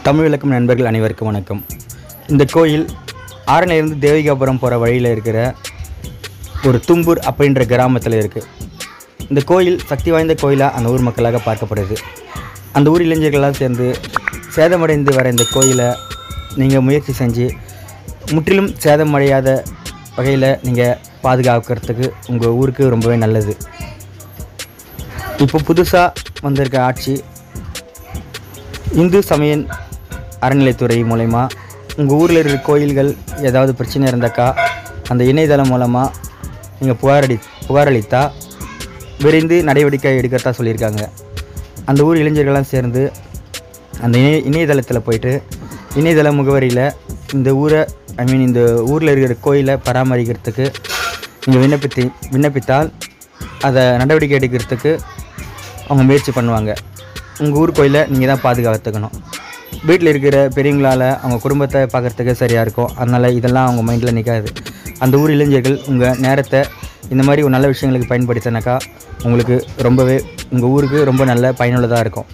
தமிழ் விளக்கம் நண்பர்கள் அனைவருக்கும் வணக்கம். இந்த கோயில் ஆரணியிலிருந்து தேவிகாபுரம் போகிற வழியில் இருக்கிற ஒரு தும்பூர் அப்படின்ற கிராமத்தில் இருக்குது. இந்த கோயில் சக்தி வாய்ந்த கோயிலாக அந்த ஊர் மக்களாக பார்க்கப்படுது. அந்த ஊர் இளைஞர்களாக சேர்ந்து சேதமடைந்து வர இந்த கோயிலை நீங்கள் முயற்சி செஞ்சு முற்றிலும் சேதமடையாத வகையில் நீங்கள் பாதுகாக்கிறதுக்கு உங்கள் ஊருக்கு ரொம்பவே நல்லது. இப்போ புதுசாக வந்திருக்க ஆட்சி இந்து சமய அறநிலைத்துறை மூலமா உங்கள் ஊரில் இருக்கிற கோயில்கள் ஏதாவது பிரச்சனை இருந்தாக்கா அந்த இணையதளம் மூலமாக நீங்கள் புகாரளித்தா விரைந்து நடவடிக்கை எடுக்கிறதா சொல்லியிருக்காங்க. அந்த ஊர் இளைஞர்கள்லாம் சேர்ந்து அந்த இணையதளத்தில் போயிட்டு இணையதள முகவரியில் இந்த ஊரை இந்த ஊரில் இருக்கிற கோயிலை பராமரிக்கிறதுக்கு நீங்கள் விண்ணப்பித்தால் அதை நடவடிக்கை எடுக்கிறதுக்கு அவங்க முயற்சி பண்ணுவாங்க. உங்கள் ஊர் கோயிலை நீங்கள் தான் பாதுகாத்துக்கணும். வீட்டில் இருக்கிற பெரியவங்களால் அவங்க குடும்பத்தை பார்க்குறதுக்கு சரியாக இருக்கும். அதனால் இதெல்லாம் அவங்க மைண்டில் நிற்காது. அந்த ஊர் இளைஞர்கள் உங்கள் நேரத்தை இந்த மாதிரி ஒரு நல்ல விஷயங்களுக்கு பயன்படுத்தினாக்கா உங்களுக்கு ரொம்பவே உங்கள் ஊருக்கு ரொம்ப நல்ல பயனுள்ளதாக இருக்கும்.